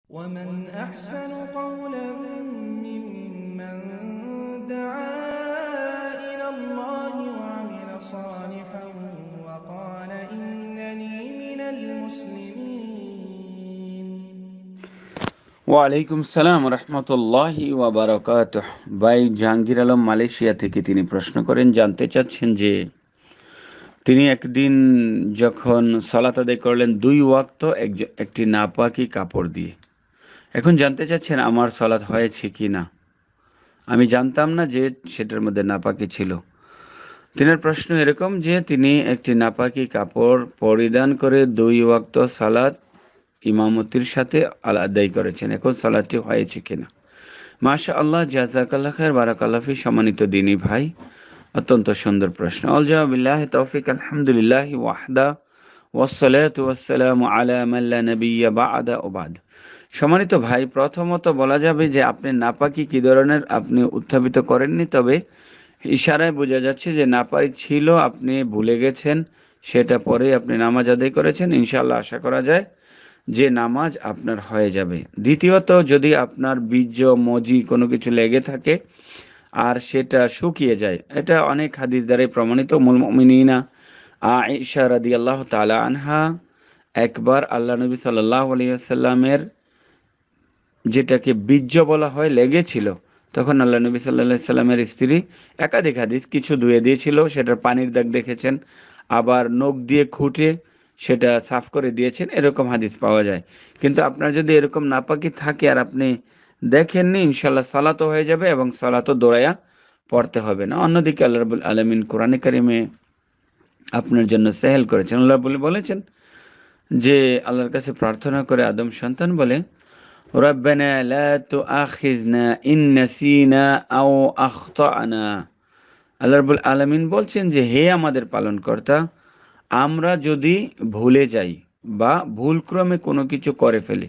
ومن أحسن قولا ممن دعا إلى الله وعمل صالحا وقال إنني من المسلمين. ওয়ালাইকুম সালাম রহমতুল্লাহি ওয়া বারাকাতুহ। ভাই জাহাঙ্গীর আলম মালয়েশিয়া থেকে তিনি প্রশ্ন করেন, জানতে চাচ্ছেন যে তিনি একদিন যখন সালাত আদায় করলেন 2 ওয়াক্ত একটি নাপাকি কাপড় দিয়ে। এখন জানতে চাচ্ছেন আমার সালাত হয়েছে কি না। আমি জানতাম না যে সেটার মধ্যে নাপাকি ছিল। তিনার প্রশ্ন এরকম যে তিনি একটি নাপাকি কাপড় পরিধান করে 2 ওয়াক্ত সালাত ইমামতির সাথে আদায় করেছেন। এখন সালাতটি হয়েছে কিনা। মাশাআল্লাহ, জাযাকাল্লাহ খায়ের, বারাকাল্লাহ ফি। সম্মানিত দিনী ভাই, অত্যন্ত সুন্দর প্রশ্ন। আল জাওয়াবিল্লাহি তৌফিক, আলহামদুলিল্লাহি ওয়াহদা ওয়াসসালাতু ওয়াসসালামু আলা মান লা নাবিয়্যা বা'দা ওয়া বা'দ। সম্মানিত ভাই, প্রথমত বলা যাবে যে আপনি নাপাকি কি ধরনের আপনি উত্থাপিত করেননি, তবে ইশারায় বোঝা যাচ্ছে যে নাপাকি ছিল, আপনি ভুলে গেছেন, সেটা পরে আপনি নামাজ আদায় করেছেন। ইনশাআল্লাহ আশা করা যায় যে নামাজ আপনার হয়ে যাবে। দ্বিতীয়ত, যদি আপনার বীর্য মজি কোনো কিছু লেগে থাকে আর সেটা শুকিয়ে যায়, এটা অনেক হাদিস দ্বারাই প্রমাণিত। উম্মুল মুমিনিনা আয়েশা রাদিয়াল্লাহু তাআলা আনহা একবার আল্লাহ নবী সাল্লাল্লাহু আলাইহি ওয়াসাল্লামের যেটাকে বীর্য বলা হয় লেগেছিল, তখন আল্লাহ নবী সাল্লাল্লাহু আলাইহি ওয়াসাল্লামের স্ত্রী একাধিক হাদিস কিছু ধুয়ে দিয়েছিল, সেটার পানির দাগ দেখেছেন, আবার নখ দিয়ে খুঁটে সেটা সাফ করে দিয়েছেন, এরকম হাদিস পাওয়া যায়। কিন্তু আপনার যদি এরকম নাপাকি থাকে আর আপনি দেখেননি, ইনশাআল্লাহ সালাতও হয়ে যাবে এবং সালাতও দৌড়াইয়া পড়তে হবে না। অন্যদিকে আল্লাহ রাব্বুল আলামিন কোরআনে কারিমে আপনার জন্য সাহেল করেছেন। আল্লাহ বলেছেন যে আল্লাহর কাছে প্রার্থনা করে আদম সন্তান বলে, রব্বানা লা তুআখিযনা ইন নাসিনা আও আখতানা। আল্লাহ রাব্বুল আলামিন বলছেন যে হে আমাদের পালনকর্তা, আমরা যদি ভুলে যাই বা ভুলক্রমে কোনো কিছু করে ফেলি।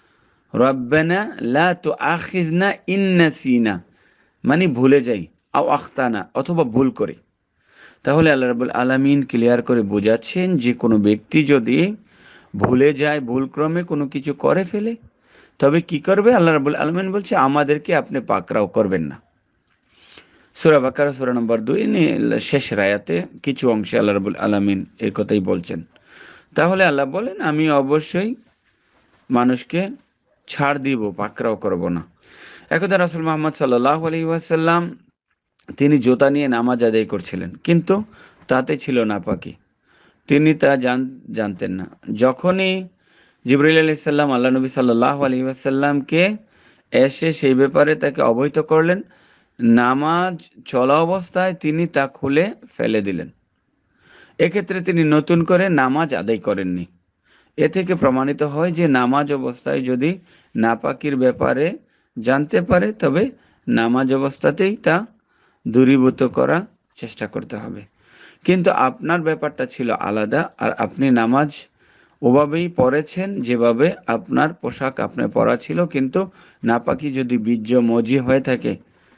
রব্বানা লা তুআখিযনা ইন নাসিনা মানে ভুলে যাই, আও আখতানা অথবা ভুল করে। তাহলে আল্লাহ রাব্বুল আলামিন ক্লিয়ার করে বোঝাচ্ছেন যে কোনো ব্যক্তি যদি ভুলে যায়, ভুলক্রমে কোনো কিছু করে ফেলে, তবে কি করবে? আল্লাহ রাব্বুল আলামিন বলছে আমাদেরকে আপনি পাকড়াও করবেন না। সূরা বাকারা সূরা নম্বর 2 শেষ আয়াতে কিছু অংশে আল্লাহ রাব্বুল আলামিন এই কথাই বলছেন। তাহলে আল্লাহ বলেন আমি অবশ্যই মানুষকে ছাড় দিব, পাকড়াও করব না। একদা রাসূল মুহাম্মদ সাল্লাল্লাহু আলাইহি ওয়াসাল্লাম তিনি জুতা নিয়ে নামাজ আদায় করছিলেন, কিন্তু তাতে ছিল নাপাকি। তিনি তা জানতেন না। যখনই জিবরাইল আলাইহিস সালাম আল্লাহ নবী সাল্লাল্লাহু আলাইহি ওয়াসাল্লামকে এসে সেই ব্যাপারে তাকে অবহিত করলেন, নামাজ চলা অবস্থায় তিনি তা খুলে ফেলে দিলেন। এক্ষেত্রে তিনি নতুন করে নামাজ আদায় করেননি। এ থেকে প্রমাণিত হয় যে নামাজ অবস্থায় যদি নাপাকির ব্যাপারে জানতে পারে, তবে নামাজ অবস্থাতেই তা দূরীভূত করার চেষ্টা করতে হবে। কিন্তু আপনার ব্যাপারটা ছিল আলাদা, আর আপনি নামাজ ওভাবেই পড়েছেন যেভাবে আপনার পোশাক আপনার পরা ছিল, কিন্তু নাপাকি যদি বীর্য মজি হয়ে থাকে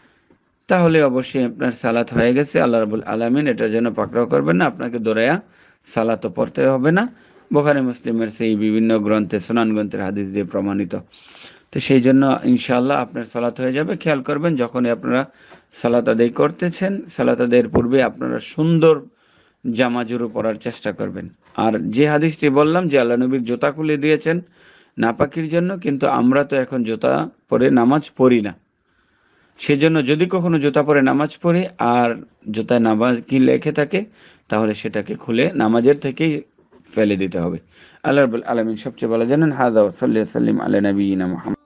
তাহলে অবশ্যই আপনার সালাত হয়ে গেছে। আল্লাহ রাব্বুল আলামিন এটার জন্য পাকড়াও করবেন না, আপনাকে দৌড়াইয়া সালাতও পড়তে হবে না। বুখারী মুসলিমের সেই বিভিন্ন গ্রন্থে, সুনান গ্রন্থের হাদিস দিয়ে প্রমাণিত। তো সেই জন্য ইনশাআল্লাহ আপনার সালাত হয়ে যাবে। খেয়াল করবেন যখনই আপনারা সালাত আদায় করতেছেন, সালাত আদায়ের পূর্বে আপনারা সুন্দর জামা জুরু পরার চেষ্টা করবেন। আর যে হাদিসটি বললাম যে আল্লাহ নবীর জুতা খুলে দিয়েছেন নাপাকির জন্য, কিন্তু আমরা তো এখন জুতা পরে নামাজ পড়ি না। সেজন্য যদি কখনো জুতা পরে নামাজ পড়ি আর জুতায় নামাজ কি লেখে থাকে, তাহলে সেটাকে খুলে নামাজের থেকেই ফেলে দিতে হবে। আল্লাহ রাব্বুল আলামিন সবচেয়ে ভালো জানেন। হাযা ওয়া সাল্লি ওয়া সাল্লিম আলা নাবিয়িনা মুহাম্মদ।